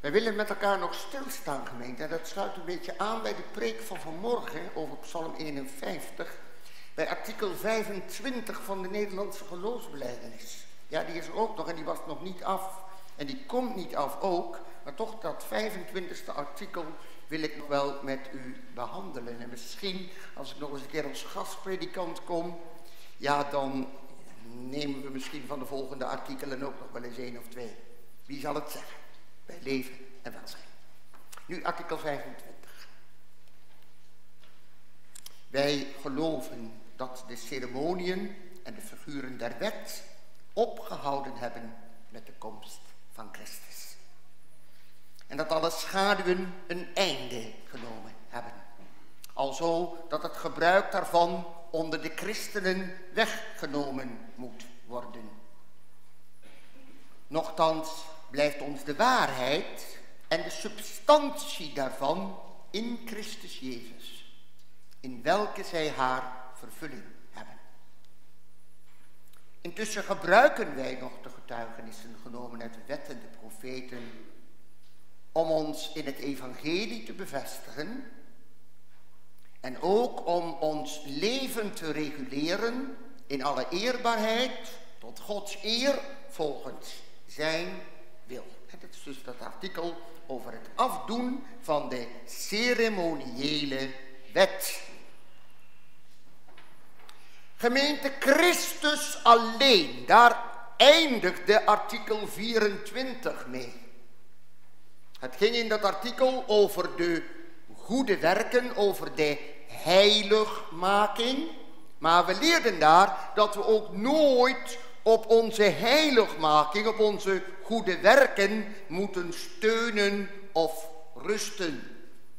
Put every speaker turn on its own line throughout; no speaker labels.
Wij willen met elkaar nog stilstaan, gemeente. En dat sluit een beetje aan bij de preek van vanmorgen over Psalm 51. Bij artikel 25 van de Nederlandse geloofsbelijdenis. Ja, die is er ook nog en die was nog niet af. En die komt niet af ook. Maar toch dat 25e artikel wil ik nog wel met u behandelen. En misschien, als ik nog eens een keer als gastpredikant kom, ja, dan nemen we misschien van de volgende artikelen ook nog wel eens 1 of 2. Wie zal het zeggen? Bij leven en welzijn. Nu artikel 25. Wij geloven dat de ceremoniën en de figuren der wet opgehouden hebben met de komst van Christus. En dat alle schaduwen een einde genomen hebben. Alzo dat het gebruik daarvan onder de christenen weggenomen moet worden. Nochtans blijft ons de waarheid en de substantie daarvan in Christus Jezus, in welke zij haar vervulling hebben. Intussen gebruiken wij nog de getuigenissen genomen uit de wet en de profeten om ons in het evangelie te bevestigen en ook om ons leven te reguleren in alle eerbaarheid tot Gods eer volgens zijn wil. En dat is dus dat artikel over het afdoen van de ceremoniële wet. Gemeente, Christus alleen, daar eindigde artikel 24 mee. Het ging in dat artikel over de goede werken, over de heiligmaking. Maar we leerden daar dat we ook nooit op onze heiligmaking, op onze goede werken moeten steunen of rusten.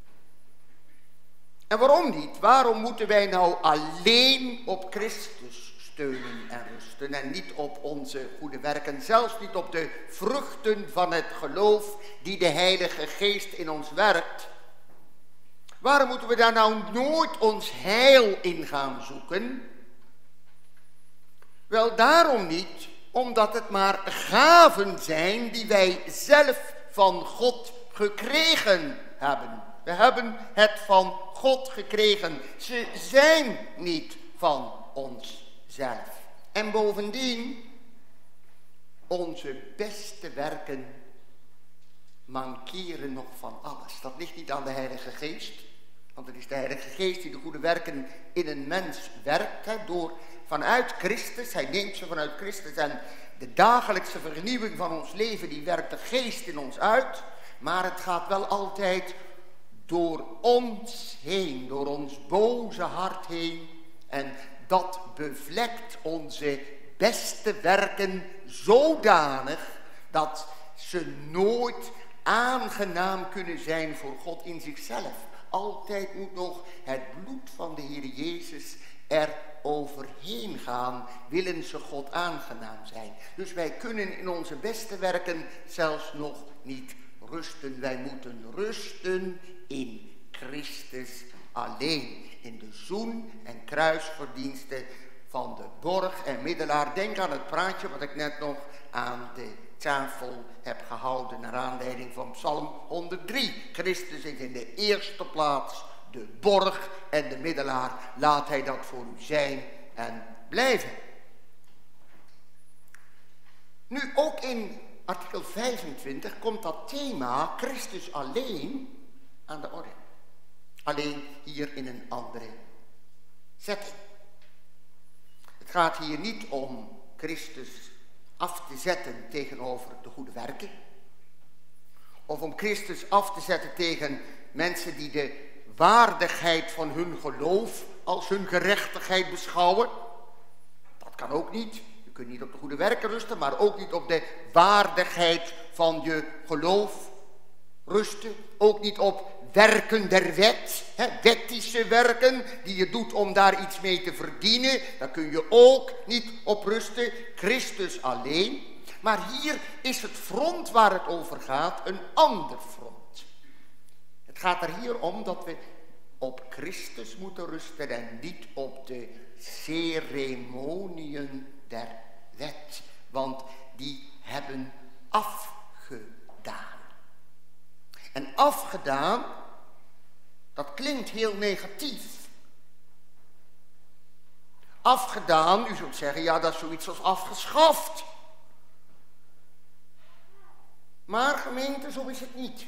En waarom niet? Waarom moeten wij nou alleen op Christus steunen en rusten en niet op onze goede werken, zelfs niet op de vruchten van het geloof die de Heilige Geest in ons werkt? Waarom moeten we daar nou nooit ons heil in gaan zoeken? Wel daarom niet, omdat het maar gaven zijn die wij zelf van God gekregen hebben. We hebben het van God gekregen. Ze zijn niet van onszelf. En bovendien, onze beste werken mankeren nog van alles. Dat ligt niet aan de Heilige Geest. Want het is de Heilige Geest die de goede werken in een mens werkt. Vanuit Christus, hij neemt ze vanuit Christus. En de dagelijkse vernieuwing van ons leven, die werkt de Geest in ons uit. Maar het gaat wel altijd door ons heen, door ons boze hart heen. En dat bevlekt onze beste werken zodanig dat ze nooit aangenaam kunnen zijn voor God in zichzelf. Altijd moet nog het bloed van de Heer Jezus er overheen gaan, willen ze God aangenaam zijn. Dus wij kunnen in onze beste werken zelfs nog niet rusten. Wij moeten rusten in Christus alleen. In de zoen- en kruisverdiensten van de borg en middelaar. Denk aan het praatje wat ik net nog aan de tafel heb gehouden naar aanleiding van Psalm 103. Christus is in de eerste plaats de borg en de middelaar. Laat hij dat voor u zijn en blijven. Nu ook in artikel 25 komt dat thema Christus alleen aan de orde. Alleen hier in een andere setting. Het gaat hier niet om Christus af te zetten tegenover de goede werken. Of om Christus af te zetten tegen mensen die de waardigheid van hun geloof als hun gerechtigheid beschouwen. Dat kan ook niet. Je kunt niet op de goede werken rusten, maar ook niet op de waardigheid van je geloof rusten. Ook niet op werken der wet, wettische werken die je doet om daar iets mee te verdienen. Daar kun je ook niet op rusten. Christus alleen. Maar hier is het front waar het over gaat een ander front. Het gaat er hier om dat we op Christus moeten rusten en niet op de ceremoniën der wet. Want die hebben afgedaan. afgedaan, dat klinkt heel negatief. Afgedaan, u zult zeggen, ja, dat is zoiets als afgeschaft. Maar gemeente, zo is het niet.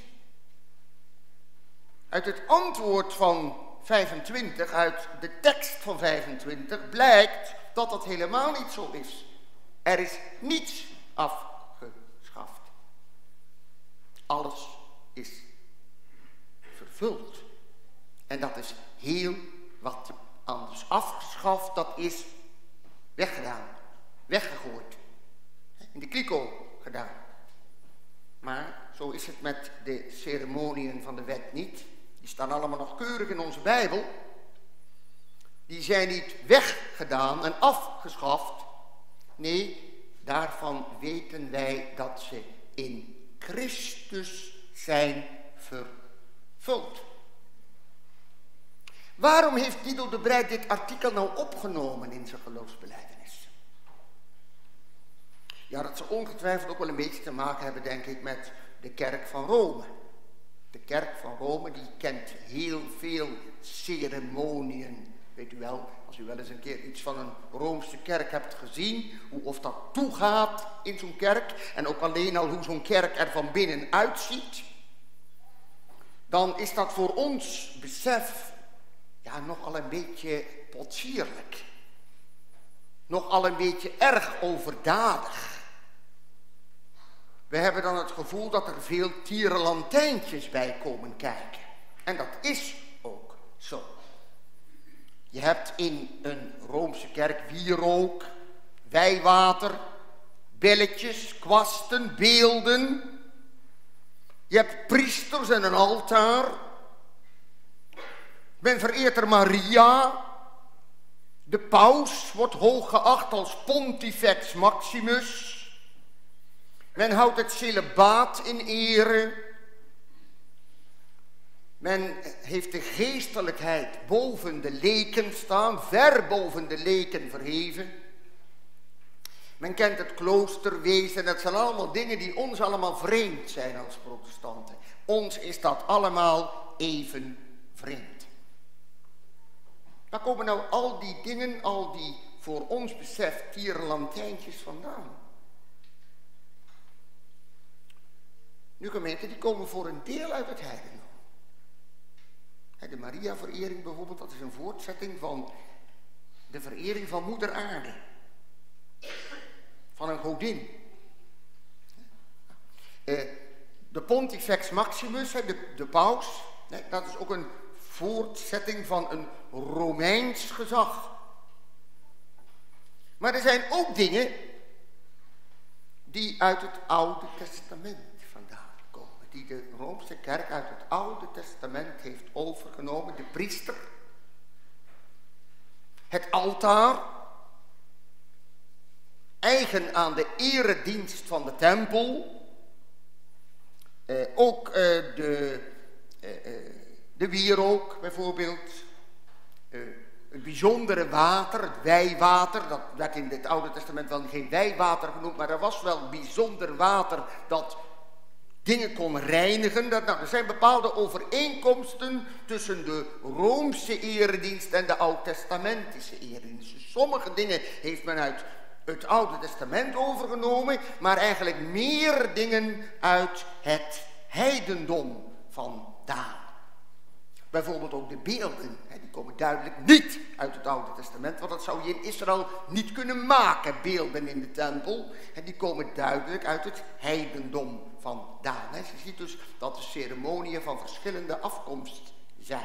Uit het antwoord van 25, uit de tekst van 25, blijkt dat dat helemaal niet zo is. Er is niets afgeschaft. Alles is vervuld. En dat is heel wat anders. Afgeschaft, dat is weggedaan, weggegooid, in de kliko gedaan. Maar zo is het met de ceremoniën van de wet niet. Die staan allemaal nog keurig in onze Bijbel. Die zijn niet weggedaan en afgeschaft. Nee, daarvan weten wij dat ze in Christus zijn vervuld. Waarom heeft Guido de Brij dit artikel nou opgenomen in zijn geloofsbelijdenis? Ja, dat zal ongetwijfeld ook wel een beetje te maken hebben, denk ik, met de kerk van Rome. De kerk van Rome, die kent heel veel ceremoniën. Weet u wel, als u wel eens een keer iets van een Roomse kerk hebt gezien, of dat toegaat in zo'n kerk, en ook alleen al hoe zo'n kerk er van binnen uitziet, dan is dat voor ons besef, ja, nogal een beetje potsierlijk. Nogal een beetje erg overdadig. We hebben dan het gevoel dat er veel tierenlantijntjes bij komen kijken. En dat is ook zo. Je hebt in een Roomse kerk wierook, wijwater, belletjes, kwasten, beelden. Je hebt priesters en een altaar. Men vereert er Maria. De paus wordt hoog geacht als Pontifex Maximus. Men houdt het celibaat in ere. Men heeft de geestelijkheid boven de leken staan, ver boven de leken verheven. Men kent het kloosterwezen. Dat zijn allemaal dingen die ons allemaal vreemd zijn als protestanten. Ons is dat allemaal even vreemd. Waar komen nou al die dingen, al die voor ons besef tierenlantijntjes vandaan? Nu gemeente, die komen voor een deel uit het heidendom. De Maria-verering bijvoorbeeld, dat is een voortzetting van de verering van moeder aarde. Van een godin. De Pontifex Maximus, de paus, dat is ook een voortzetting van een Romeins gezag. Maar er zijn ook dingen die uit het Oude Testament vandaan komen. Die de Roomse kerk uit het Oude Testament heeft overgenomen. De priester, het altaar, eigen aan de eredienst van de tempel. Ook de wierook bijvoorbeeld. Het bijzondere water, het wijwater. Dat werd in het Oude Testament wel geen wijwater genoemd, maar er was wel bijzonder water dat dingen kon reinigen. Er zijn bepaalde overeenkomsten tussen de Roomse eredienst en de Oud-testamentische eredienst. Dus sommige dingen heeft men uit het Oude Testament overgenomen, maar eigenlijk meer dingen uit het heidendom vandaan. Bijvoorbeeld ook de beelden, die komen duidelijk niet uit het Oude Testament, want dat zou je in Israël niet kunnen maken, beelden in de tempel. En die komen duidelijk uit het heidendom vandaan. Je ziet dus dat de ceremoniën van verschillende afkomst zijn.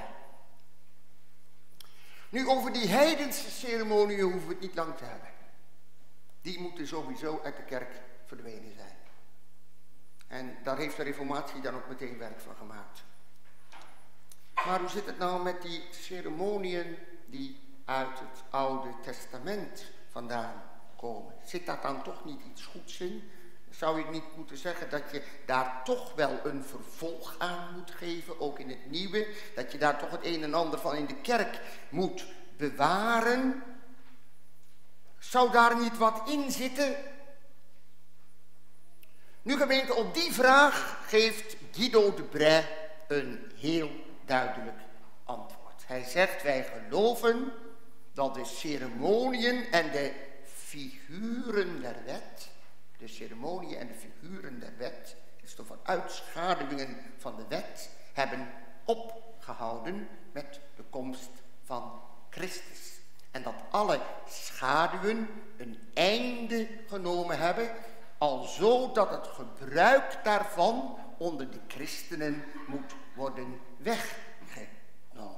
Nu, over die heidense ceremoniën hoeven we het niet lang te hebben. Die moeten sowieso uit de kerk verdwenen zijn. En daar heeft de Reformatie dan ook meteen werk van gemaakt. Maar hoe zit het nou met die ceremoniën die uit het Oude Testament vandaan komen? Zit daar dan toch niet iets goeds in? Zou je niet moeten zeggen dat je daar toch wel een vervolg aan moet geven, ook in het Nieuwe? Dat je daar toch het een en ander van in de kerk moet bewaren? Zou daar niet wat in zitten? Nu gemeente, op die vraag geeft Guido de Brij een heel duidelijk antwoord. Hij zegt, wij geloven dat de ceremoniën en de figuren der wet, de ceremoniën en de figuren der wet, dus de vooruitschaduwingen van de wet, hebben opgehouden met de komst van Christus. En dat alle schaduwen een einde genomen hebben, alzo dat het gebruik daarvan onder de christenen moet worden weggenomen.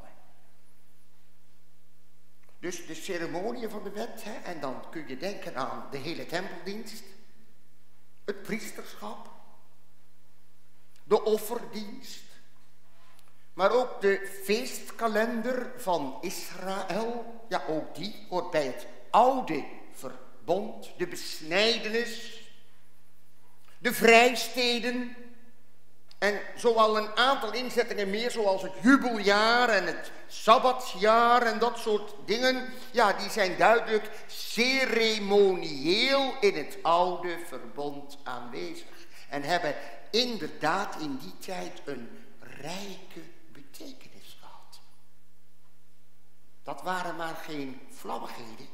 Dus de ceremonie van de wet, en dan kun je denken aan de hele tempeldienst, het priesterschap, de offerdienst, maar ook de feestkalender van Israël, ja ook die hoort bij het oude verbond, de besnijdenis, de vrijsteden en zoal een aantal inzettingen meer, zoals het jubeljaar en het sabbatsjaar en dat soort dingen, ja, die zijn duidelijk ceremonieel in het oude verbond aanwezig en hebben inderdaad in die tijd een rijke betekenis gehad. Dat waren maar geen flauwigheden.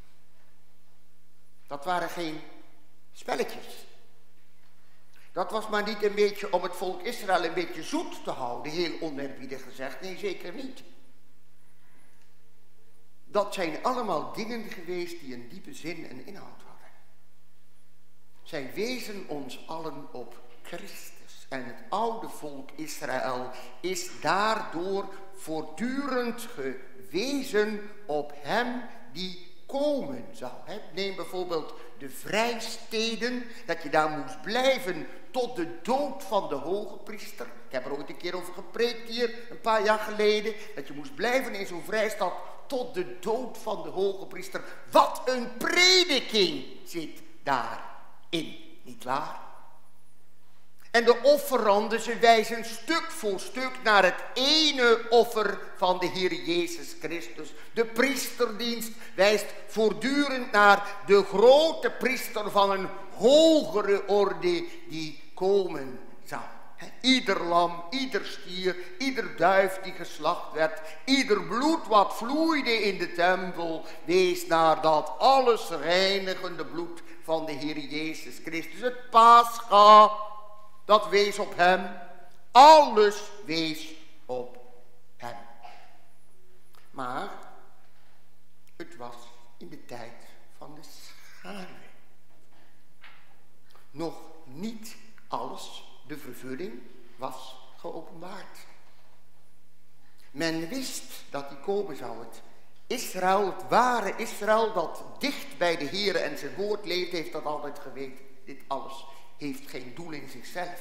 Dat waren geen spelletjes. Dat was maar niet een beetje om het volk Israël een beetje zoet te houden, heel onerbiedig gezegd. Nee, zeker niet. Dat zijn allemaal dingen geweest die een diepe zin en inhoud hadden. Zij wezen ons allen op Christus. En het oude volk Israël is daardoor voortdurend gewezen op hem die komen zou. Neem bijvoorbeeld de vrijsteden, dat je daar moest blijven tot de dood van de hoge priester. Ik heb er ooit een keer over gepreekt hier, een paar jaar geleden, dat je moest blijven in zo'n vrijstad tot de dood van de hoge priester. Wat een prediking zit daarin, niet waar? En de offeranden, ze wijzen stuk voor stuk naar het ene offer van de Heer Jezus Christus. De priesterdienst wijst voortdurend naar de grote priester van een hogere orde die komen zou. Ieder lam, ieder stier, ieder duif die geslacht werd, ieder bloed wat vloeide in de tempel, wees naar dat alles reinigende bloed van de Heer Jezus Christus. Het Pascha, dat wees op hem. Alles wees op hem. Maar het was in de tijd van de schaduw. Nog niet alles, de vervulling, was geopenbaard. Men wist dat die komen zou. Het Israël, het ware Israël dat dicht bij de Heere en zijn woord leeft, heeft dat altijd geweten. Dit alles heeft geen doel in zichzelf.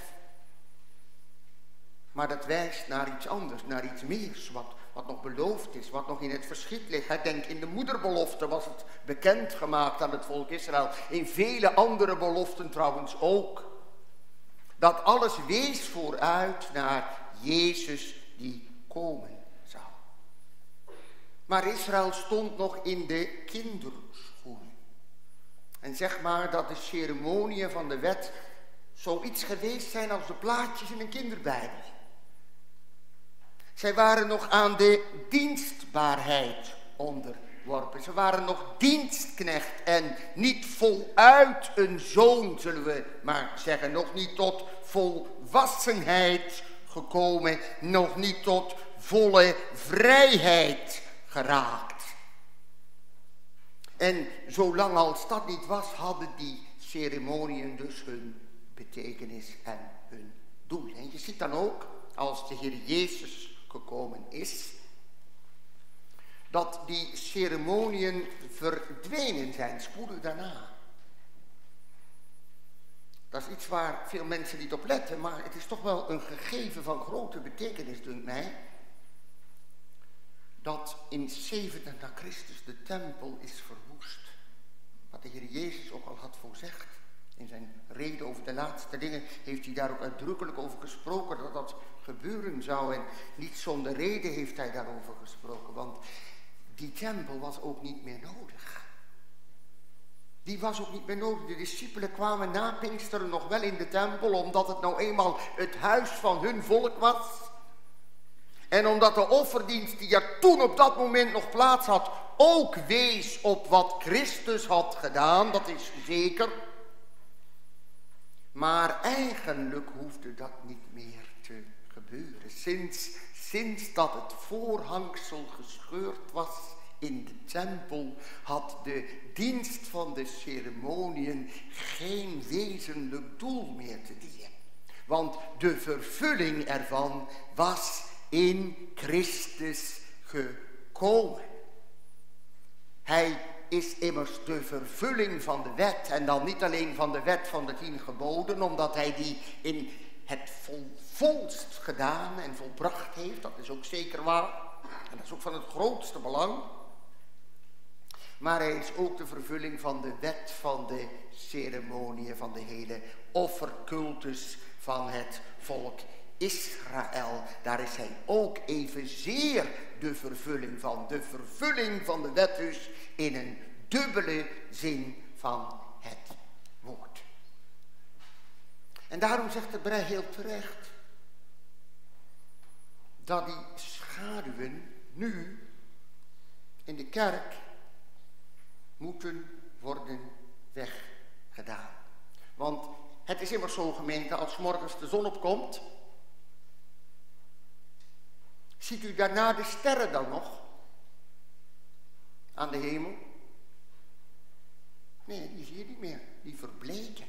Maar dat wijst naar iets anders, naar iets meer, wat nog beloofd is, wat nog in het verschiet ligt. Denk, in de moederbelofte was het bekendgemaakt aan het volk Israël. In vele andere beloften trouwens ook. Dat alles wees vooruit naar Jezus die komen zou. Maar Israël stond nog in de kinderschoenen. En zeg maar dat de ceremoniën van de wet zoiets geweest zijn als de plaatjes in een kinderbijbel. Zij waren nog aan de dienstbaarheid onderworpen. Ze waren nog dienstknecht en niet voluit een zoon, zullen we maar zeggen. Nog niet tot volwassenheid gekomen, nog niet tot volle vrijheid geraakt. En zolang als dat niet was, hadden die ceremoniën dus hun betekenis en hun doel. En je ziet dan ook, als de Heer Jezus gekomen is, dat die ceremoniën verdwenen zijn, spoedig daarna. Dat is iets waar veel mensen niet op letten, maar het is toch wel een gegeven van grote betekenis, dunkt mij, dat in 70 na Christus de tempel is verwoest. Wat de Heer Jezus ook al had voorzegd. In zijn reden over de laatste dingen heeft hij daar ook uitdrukkelijk over gesproken dat dat gebeuren zou. En niet zonder reden heeft hij daarover gesproken, want die tempel was ook niet meer nodig. Die was ook niet meer nodig. De discipelen kwamen na Pinksteren nog wel in de tempel, omdat het nou eenmaal het huis van hun volk was. En omdat de offerdienst die er toen op dat moment nog plaats had, ook wees op wat Christus had gedaan, dat is zeker. Maar eigenlijk hoefde dat niet meer te gebeuren. Sinds dat het voorhangsel gescheurd was in de tempel, had de dienst van de ceremoniën geen wezenlijk doel meer te dienen. Want de vervulling ervan was in Christus gekomen. Hij is immers de vervulling van de wet. En dan niet alleen van de wet van de 10 geboden, omdat hij die in het volst gedaan en volbracht heeft. Dat is ook zeker waar. En dat is ook van het grootste belang. Maar hij is ook de vervulling van de wet van de ceremoniën, van de hele offercultus van het volk Israël. Daar is hij ook evenzeer de vervulling van. De vervulling van de wet dus in een dubbele zin van het woord. En daarom zegt de Bre heel terecht dat die schaduwen nu in de kerk moeten worden weggedaan. Want het is immers zo, gemeente, als 's morgens de zon opkomt, ziet u daarna de sterren dan nog aan de hemel? Nee, die zie je niet meer. Die verbleken.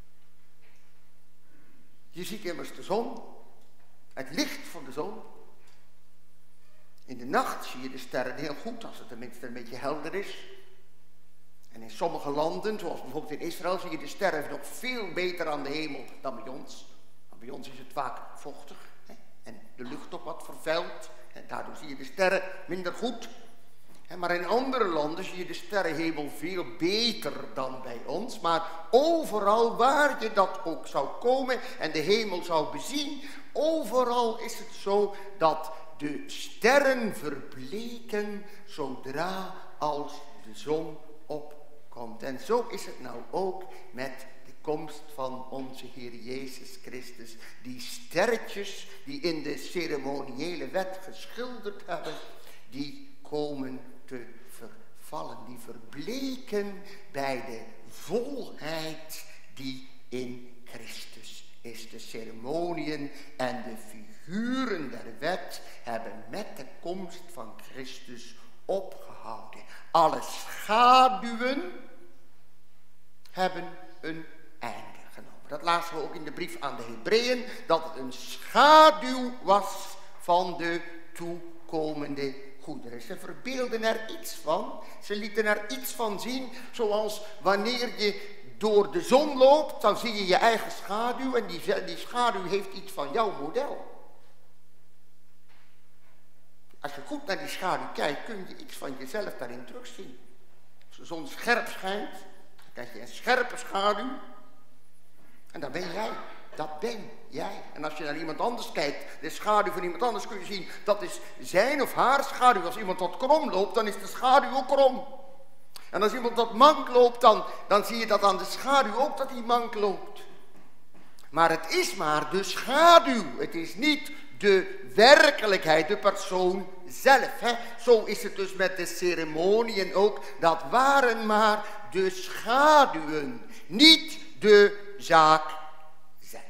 Je ziet immers de zon, het licht van de zon. In de nacht zie je de sterren heel goed, als het tenminste een beetje helder is. En in sommige landen, zoals bijvoorbeeld in Israël, zie je de sterren nog veel beter aan de hemel dan bij ons. Maar bij ons is het vaak vochtig, hè? En de lucht ook wat vervuild. En daardoor zie je de sterren minder goed. Maar in andere landen zie je de sterrenhemel veel beter dan bij ons. Maar overal waar je dat ook zou komen en de hemel zou bezien, overal is het zo dat de sterren verbleken zodra als de zon opkomt. En zo is het nou ook met de komst van onze Heer Jezus Christus. Die sterretjes die in de ceremoniële wet geschilderd hebben, die komen te vervallen. Die verbleken bij de volheid die in Christus is. De ceremoniën en de figuren der wet hebben met de komst van Christus opgehouden. Alle schaduwen hebben een einde genomen. Dat lazen we ook in de brief aan de Hebreeën, dat het een schaduw was van de toekomende goederen. Ze verbeelden er iets van, ze lieten er iets van zien, zoals wanneer je door de zon loopt, dan zie je je eigen schaduw en die schaduw heeft iets van jouw model. Als je goed naar die schaduw kijkt, kun je iets van jezelf daarin terugzien. Als de zon scherp schijnt, dan krijg je een scherpe schaduw. En dat ben jij. Dat ben jij. En als je naar iemand anders kijkt, de schaduw van iemand anders, kun je zien, dat is zijn of haar schaduw. Als iemand wat krom loopt, dan is de schaduw ook krom. En als iemand wat mank loopt, dan zie je dat aan de schaduw ook dat hij mank loopt. Maar het is maar de schaduw. Het is niet de werkelijkheid, de persoon zelf. Hè? Zo is het dus met de ceremoniën ook. Dat waren maar de schaduwen, niet de zaak zelf.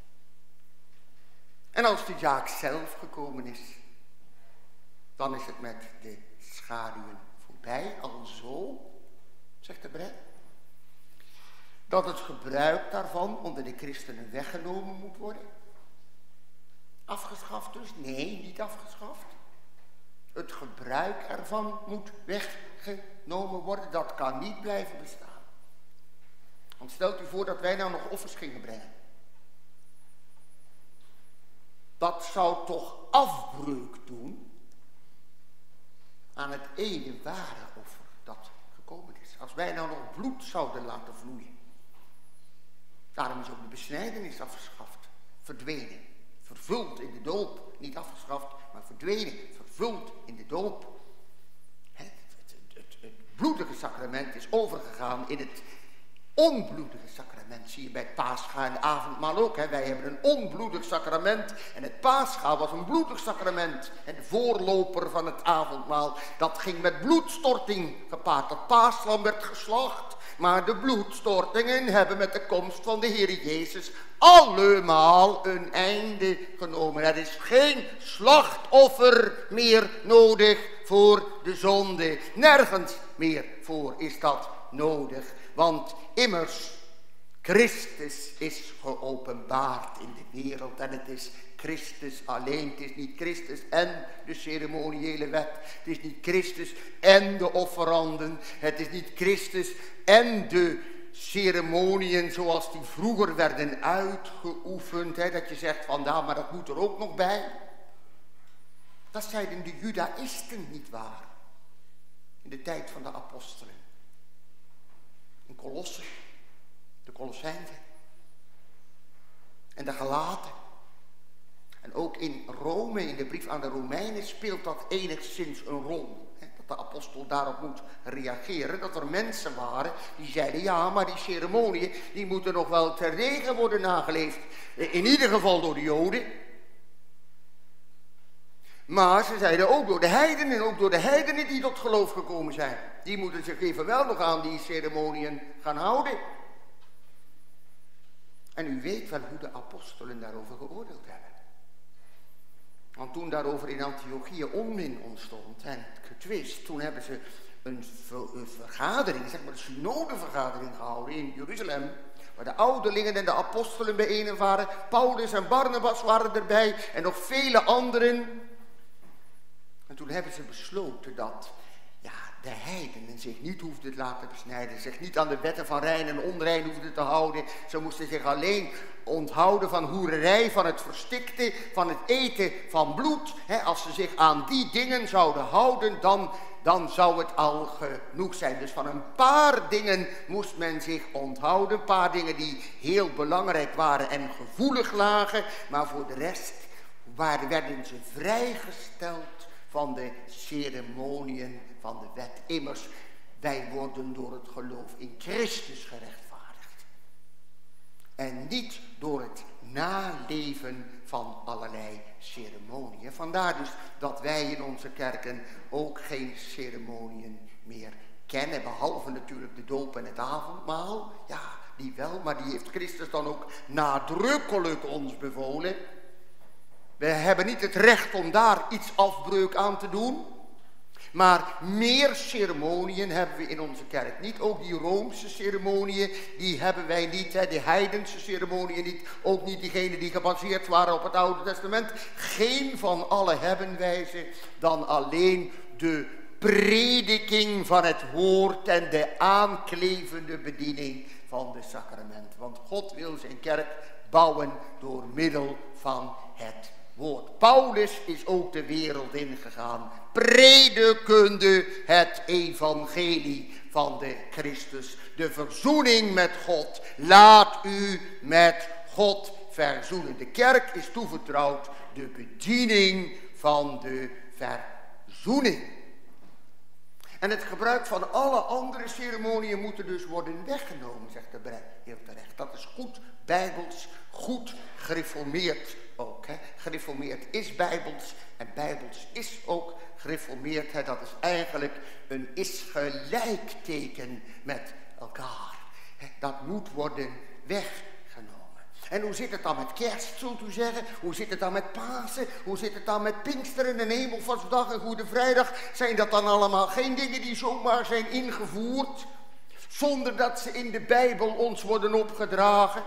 En als de zaak zelf gekomen is, dan is het met de schaduwen voorbij. Alzo, zegt de Bre, dat het gebruik daarvan onder de christenen weggenomen moet worden. Afgeschaft dus? Nee, niet afgeschaft. Het gebruik ervan moet weggenomen worden. Dat kan niet blijven bestaan. Want stelt u voor dat wij nou nog offers gingen brengen. Dat zou toch afbreuk doen aan het ene ware offer dat gekomen is. Als wij nou nog bloed zouden laten vloeien. Daarom is ook de besnijdenis afgeschaft, verdwenen. Vervuld in de doop, niet afgeschaft, maar verdwenen, vervuld in de doop. Het bloedige sacrament is overgegaan in het onbloedige sacrament. Zie je bij het Pascha en het avondmaal ook. Hè? Wij hebben een onbloedig sacrament. En het Pascha was een bloedig sacrament. En de voorloper van het avondmaal, dat ging met bloedstorting gepaard. Dat paaslam werd geslacht. Maar de bloedstortingen hebben met de komst van de Heer Jezus allemaal een einde genomen. Er is geen slachtoffer meer nodig voor de zonde. Nergens meer voor is dat nodig. Want immers, Christus is geopenbaard in de wereld. En het is Christus alleen. Het is niet Christus en de ceremoniële wet. Het is niet Christus en de offeranden. Het is niet Christus en de ceremoniën zoals die vroeger werden uitgeoefend. Hè, dat je zegt van ja, maar dat moet er ook nog bij. Dat zeiden de judaïsten niet waar. In de tijd van de apostelen. In Kolossen, de Colossijnen en de Galaten. En ook in Rome, in de brief aan de Romeinen, speelt dat enigszins een rol. Hè, dat de apostel daarop moet reageren. Dat er mensen waren die zeiden, ja, maar die ceremoniën, die moeten nog wel terdege worden nageleefd. In ieder geval door de Joden. Maar ze zeiden ook door de heidenen, en ook door de heidenen die tot geloof gekomen zijn. Die moeten zich evenwel nog aan die ceremoniën gaan houden. En u weet wel hoe de apostelen daarover geoordeeld hebben. Want toen daarover in Antiochië onmin ontstond en getwist, toen hebben ze een vergadering, zeg maar een synodevergadering gehouden in Jeruzalem, waar de ouderlingen en de apostelen bijeen waren. Paulus en Barnabas waren erbij en nog vele anderen. En toen hebben ze besloten dat de heidenen zich niet hoefden te laten besnijden, zich niet aan de wetten van rein en onrein hoefden te houden. Ze moesten zich alleen onthouden van hoererij, van het verstikte, van het eten van bloed. Als ze zich aan die dingen zouden houden, dan zou het al genoeg zijn. Dus van een paar dingen moest men zich onthouden. Een paar dingen die heel belangrijk waren en gevoelig lagen. Maar voor de rest werden ze vrijgesteld van de ceremoniën van de wet. Immers, wij worden door het geloof in Christus gerechtvaardigd. En niet door het naleven van allerlei ceremoniën. Vandaar dus dat wij in onze kerken ook geen ceremoniën meer kennen. Behalve natuurlijk de doop en het avondmaal. Ja, die wel, maar die heeft Christus dan ook nadrukkelijk ons bevolen. We hebben niet het recht om daar iets afbreuk aan te doen. Maar meer ceremoniën hebben we in onze kerk niet. Ook die Roomse ceremoniën, die hebben wij niet. De heidense ceremoniën niet. Ook niet diegenen die gebaseerd waren op het Oude Testament. Geen van alle hebben wij ze dan alleen de prediking van het woord en de aanklevende bediening van de sacramenten. Want God wil zijn kerk bouwen door middel van het woord. Paulus is ook de wereld ingegaan, predikende het evangelie van de Christus. De verzoening met God. Laat u met God verzoenen. De kerk is toevertrouwd de bediening van de verzoening. En het gebruik van alle andere ceremoniën moeten dus worden weggenomen, zegt de Brei heel terecht. Dat is goed bijbels, goed gereformeerd ook. Hè. Gereformeerd is bijbels en bijbels is ook gereformeerd. Hè. Dat is eigenlijk een is-gelijkteken met elkaar. Hè. Dat moet worden weggenomen. En hoe zit het dan met kerst, zult u zeggen? Hoe zit het dan met Pasen? Hoe zit het dan met Pinksteren en Hemelvaartsdag en Goede Vrijdag? Zijn dat dan allemaal geen dingen die zomaar zijn ingevoerd, zonder dat ze in de Bijbel ons worden opgedragen?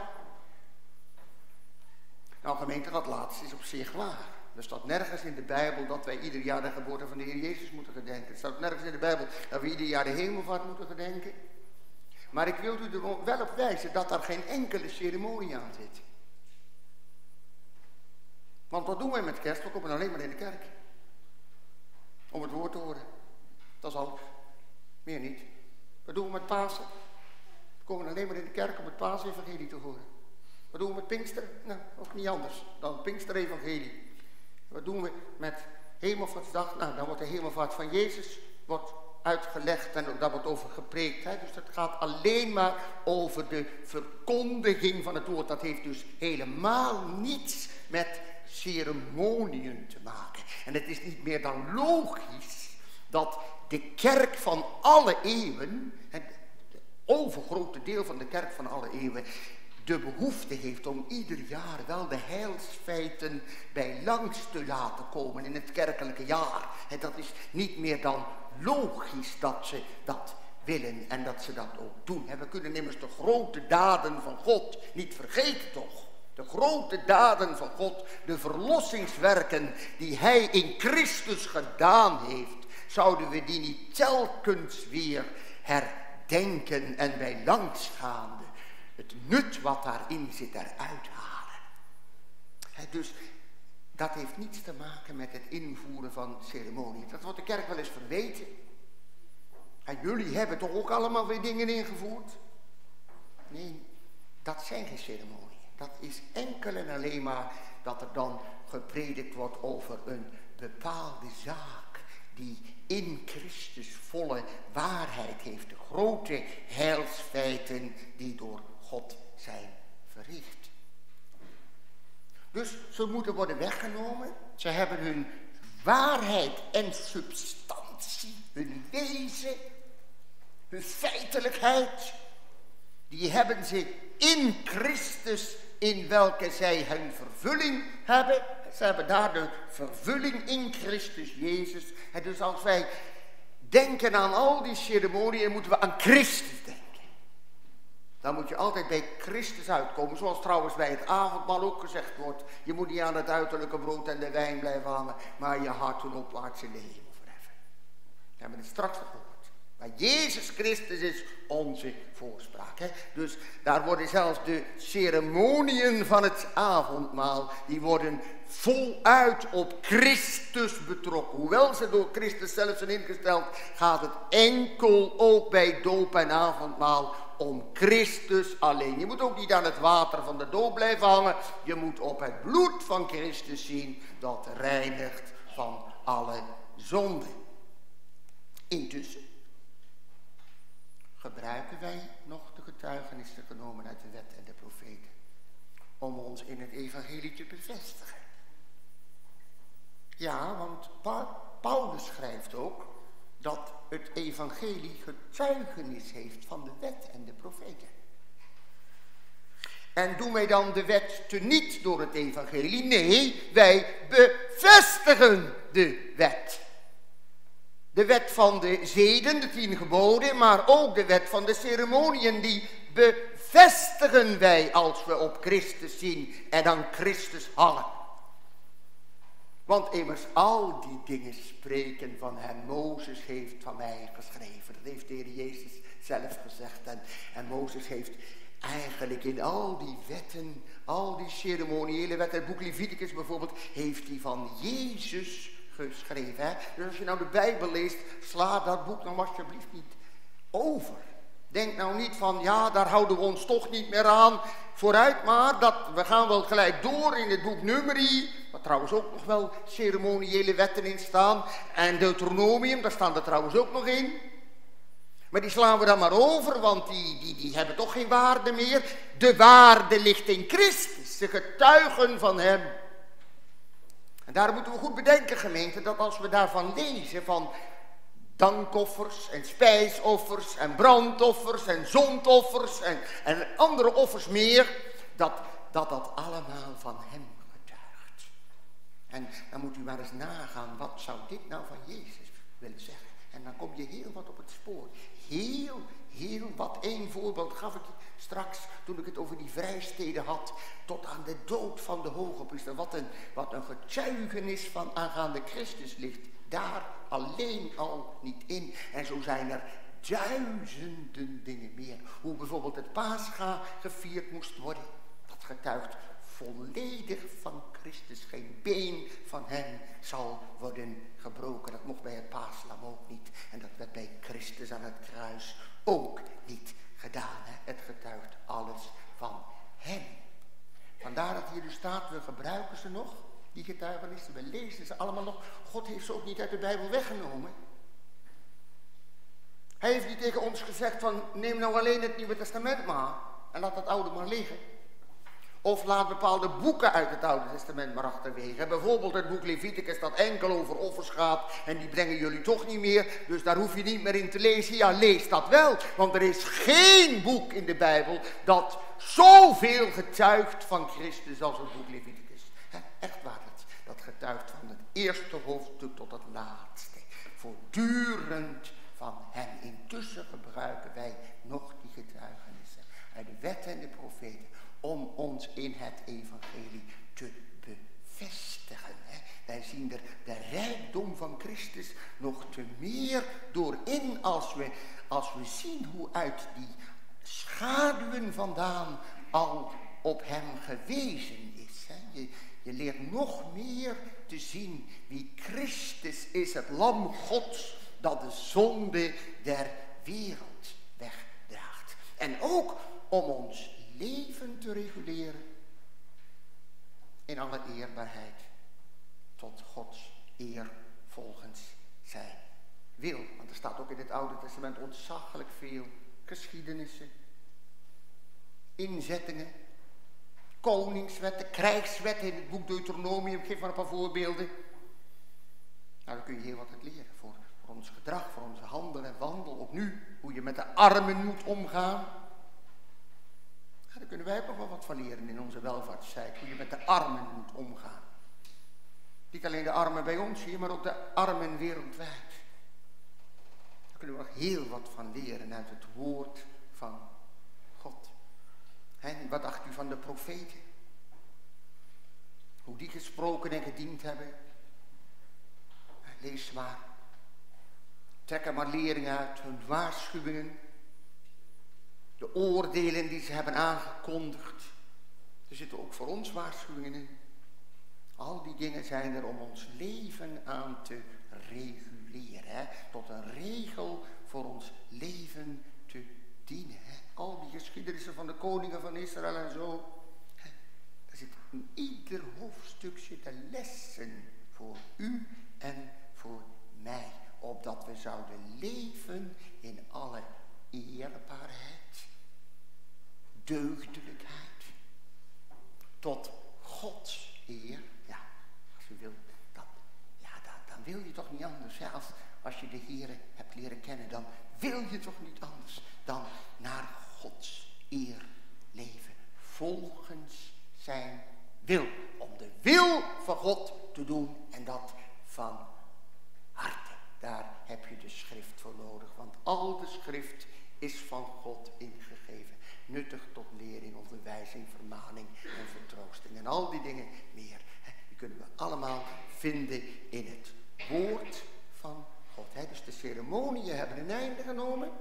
Nou gemeente, dat laatste is op zich waar. Er staat nergens in de Bijbel dat wij ieder jaar de geboorte van de Heer Jezus moeten gedenken. Er staat nergens in de Bijbel dat we ieder jaar de hemelvaart moeten gedenken. Maar ik wil u er wel op wijzen dat daar geen enkele ceremonie aan zit. Want wat doen wij met kerst? We komen alleen maar in de kerk. Om het woord te horen. Dat is alles. Meer niet. Wat doen we met Pasen? We komen alleen maar in de kerk om het Paasevangelie te horen. Wat doen we met Pinksteren? Nou, ook niet anders dan het Pinksterevangelie. Wat doen we met Hemelvaartsdag? Nou, dan wordt de hemelvaart van Jezus wordt uitgelegd en daar wordt over gepreekt. Hè? Dus dat gaat alleen maar over de verkondiging van het woord. Dat heeft dus helemaal niets met ceremoniën te maken. En het is niet meer dan logisch dat de kerk van alle eeuwen, het overgrote deel van de kerk van alle eeuwen, de behoefte heeft om ieder jaar wel de heilsfeiten bij langs te laten komen in het kerkelijke jaar. En dat is niet meer dan logisch dat ze dat willen en dat ze dat ook doen. En we kunnen immers de grote daden van God niet vergeten, toch? De grote daden van God, de verlossingswerken die Hij in Christus gedaan heeft, zouden we die niet telkens weer herdenken en bij langsgaande het nut wat daarin zit eruit halen. Dus dat heeft niets te maken met het invoeren van ceremonie. Dat wordt de kerk wel eens verweten. En jullie hebben toch ook allemaal weer dingen ingevoerd? Nee, dat zijn geen ceremonieën. Dat is enkel en alleen maar dat er dan gepredikt wordt over een bepaalde zaak die in Christus volle waarheid heeft. De grote heilsfeiten die door God zijn verricht. Dus ze moeten worden weggenomen. Ze hebben hun waarheid en substantie, hun wezen, hun feitelijkheid, die hebben ze in Christus, in welke zij hun vervulling hebben. Ze hebben daar de vervulling in Christus Jezus. En dus als wij denken aan al die ceremonieën, moeten we aan Christus denken. Dan moet je altijd bij Christus uitkomen. Zoals trouwens bij het avondmaal ook gezegd wordt. Je moet niet aan het uiterlijke brood en de wijn blijven hangen, maar je hart een opwaartse in de hemel verheffen. We hebben het straks gehoord. Maar Jezus Christus is onze voorspraak. Hè? Dus daar worden zelfs de ceremoniën van het avondmaal, die worden voluit op Christus betrokken. Hoewel ze door Christus zelf zijn ingesteld, gaat het enkel ook bij doop en avondmaal om Christus alleen. Je moet ook niet aan het water van de doop blijven hangen. Je moet op het bloed van Christus zien dat reinigt van alle zonden. Intussen gebruiken wij nog de getuigenissen genomen uit de wet en de profeten om ons in het evangelie te bevestigen. Ja, want Paulus schrijft ook dat het evangelie getuigenis heeft van de wet en de profeten. En doen wij dan de wet teniet door het evangelie? Nee, wij bevestigen de wet. De wet van de zeden, de 10 geboden, maar ook de wet van de ceremoniën, die bevestigen wij als we op Christus zien en aan Christus hangen. Want immers al die dingen spreken van hem. Mozes heeft van mij geschreven. Dat heeft de Heer Jezus zelf gezegd. En Mozes heeft eigenlijk in al die wetten, al die ceremoniële wetten, het boek Leviticus bijvoorbeeld, heeft hij van Jezus geschreven. Hè? Dus als je nou de Bijbel leest, sla dat boek dan alsjeblieft niet over. Denk nou niet van, ja, daar houden we ons toch niet meer aan. Vooruit maar, we gaan wel gelijk door in het boek Numeri, waar trouwens ook nog wel ceremoniële wetten in staan. En Deuteronomium, daar staan er trouwens ook nog in. Maar die slaan we dan maar over, want die hebben toch geen waarde meer. De waarde ligt in Christus, de getuigen van hem. En daarom moeten we goed bedenken, gemeente, dat als we daarvan lezen, van dankoffers en spijsoffers en brandoffers en zondoffers en andere offers meer, dat allemaal van hem getuigt. En dan moet u maar eens nagaan, wat zou dit nou van Jezus willen zeggen? En dan kom je heel wat op het spoor. Heel wat. Eén voorbeeld gaf ik straks toen ik het over die vrijsteden had, tot aan de dood van de hogepriester. Wat een getuigenis van aangaande Christus ligt daar alleen al niet in. En zo zijn er duizenden dingen meer. Hoe bijvoorbeeld het Pascha gevierd moest worden. Dat getuigt volledig van Christus. Geen been van hem zal worden gebroken. Dat mocht bij het paaslam ook niet. En dat werd bij Christus aan het kruis ook niet gedaan. Hè? Het getuigt alles van hem. Vandaar dat hier dus staat, we gebruiken ze nog, die getuigenissen. We lezen ze allemaal nog. God heeft ze ook niet uit de Bijbel weggenomen. Hij heeft niet tegen ons gezegd van neem nou alleen het Nieuwe Testament maar en laat het Oude maar liggen. Of laat bepaalde boeken uit het Oude Testament maar achterwege. Bijvoorbeeld het boek Leviticus dat enkel over offers gaat en die brengen jullie toch niet meer. Dus daar hoef je niet meer in te lezen. Ja, lees dat wel. Want er is geen boek in de Bijbel dat zoveel getuigt van Christus als het boek Leviticus. Echt waar, dat getuigt van het eerste hoofdstuk tot het laatste. Voortdurend van hem. Intussen gebruiken wij nog die getuigenissen uit de wet en de profeten om ons in het evangelie te bevestigen. Wij zien er de rijkdom van Christus nog te meer doorin als we zien hoe uit die schaduwen vandaan al op hem gewezen is. Je leert nog meer te zien wie Christus is, het lam Gods dat de zonde der wereld wegdraagt. En ook om ons leven te reguleren in alle eerbaarheid tot Gods eer volgens zijn wil. Want er staat ook in het Oude Testament ontzaglijk veel geschiedenissen, inzettingen, koningswetten, krijgswetten in het boek Deuteronomium. Ik geef maar een paar voorbeelden. Nou, daar kun je heel wat uit leren voor ons gedrag, voor onze handel en wandel. Ook nu, hoe je met de armen moet omgaan. Ja, daar kunnen wij ook nog wel wat van leren in onze welvaartstijd. Hoe je met de armen moet omgaan. Niet alleen de armen bij ons hier, maar ook de armen wereldwijd. Daar kunnen we nog heel wat van leren uit het woord van God. En wat dacht u van de profeten? Hoe die gesproken en gediend hebben. Lees maar. Trek er maar lering uit, hun waarschuwingen. De oordelen die ze hebben aangekondigd. Er zitten ook voor ons waarschuwingen in. Al die dingen zijn er om ons leven aan te reguleren. Tot een regel voor ons leven te dienen. Al die geschiedenissen van de koningen van Israël en zo. Er zit in ieder hoofdstuk zitten lessen voor u en voor mij. Opdat we zouden leven in alle eerbaarheid, deugdelijkheid, tot Gods eer. Ja, als u wilt, dan wil je toch niet anders. Hè? Als je de Heere hebt leren kennen, dan wil je toch niet anders dan naar Gods eer leven. Volgens zijn wil. Om de wil van God te doen en dat van harte. Daar heb je de schrift voor nodig. Want al de schrift is van God ingegeven. Nuttig tot lering, onderwijzing, vermaning en vertroosting. En al die dingen meer. Die kunnen we allemaal vinden in het woord van God. Dus de ceremonieën hebben een einde genomen.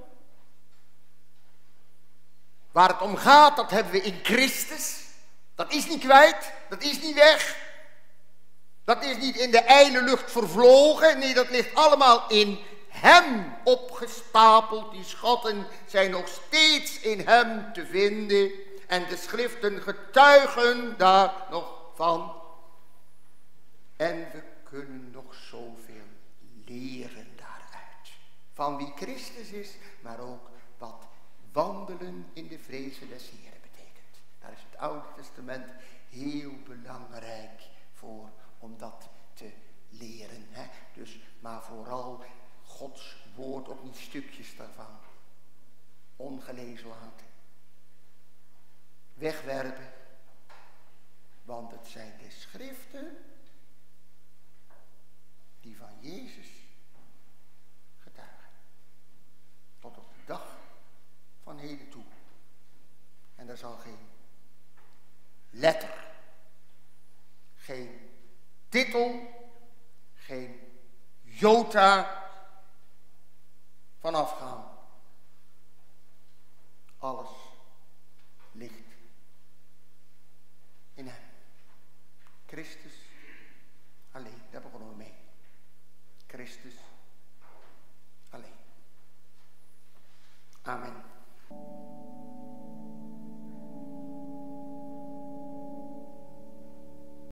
Waar het om gaat, dat hebben we in Christus. Dat is niet kwijt, dat is niet weg. Dat is niet in de ijle lucht vervlogen. Nee, dat ligt allemaal in hem opgestapeld. Die schatten zijn nog steeds in hem te vinden. En de schriften getuigen daar nog van. En we kunnen nog zoveel leren daaruit. Van wie Christus is, maar ook wat wandelen in de vrezen des Heren betekent. Daar is het Oude Testament heel belangrijk voor om dat te leren. Dus, maar vooral Gods woord, ook niet stukjes daarvan. Ongelezen laten. Wegwerpen. Want het zijn de schriften die van Jezus getuigen. Tot op de dag van heden toe. En daar zal geen letter, geen titel, geen jota vanaf gaan.